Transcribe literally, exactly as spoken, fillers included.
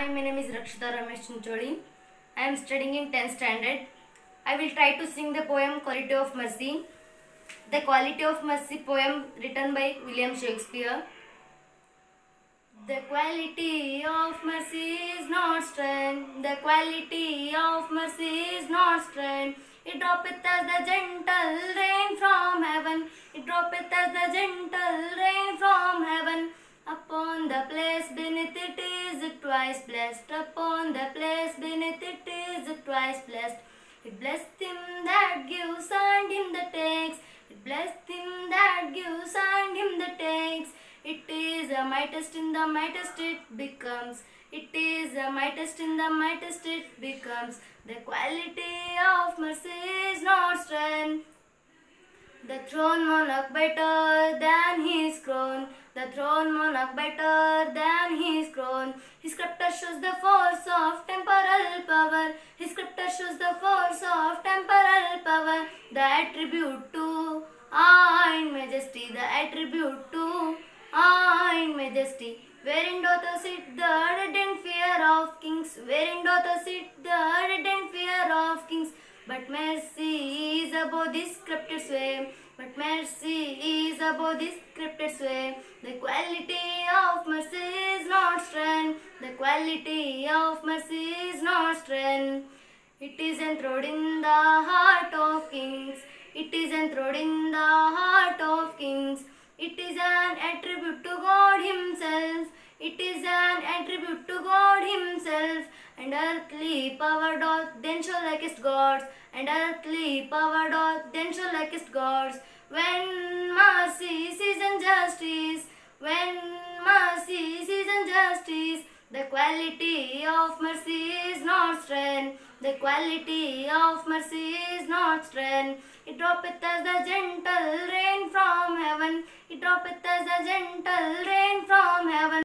my name is Rakshita Ramesh Chincholi. I am studying in tenth standard. I will try to sing the poem Quality of Mercy. The Quality of Mercy poem written by William Shakespeare. The quality of mercy is not strength. The quality of mercy is not strength. It droppeth as the gentle rain from heaven. It droppeth as the gentle rain from heaven. Upon the place beneath it is twice blessed. Upon the place beneath it is twice blessed. It blessed him that gives and him that takes. It blessed him that gives and him that takes. It is a mightest in the mightest it becomes. It is a mightest in the mightest it becomes. The quality of mercy is not strength. The throne monarch better than his crown. The throne monarch better than his crown. His scepter shows the force of temporal power. His scepter shows the force of temporal power. The attribute to awe and majesty. The attribute to awe and majesty. Wherein doth sit the ardent fear of kings. Wherein doth sit the ardent fear of kings. But mercy is above this scripted sway. But mercy is above this scripted sway. The quality of mercy is not strength. The quality of mercy is not strength. It is enthroned in the heart of kings. It is enthroned in the heart of kings. It is an attribute to God Himself. It is an attribute to God Himself. And earthly power doth then show likest gods. And earthly power doth then show likest gods. When mercy sees injustice, when mercy sees injustice, the quality of mercy is not strength. The quality of mercy is not strength. It droppeth as the gentle rain from heaven. It droppeth as the gentle rain from heaven.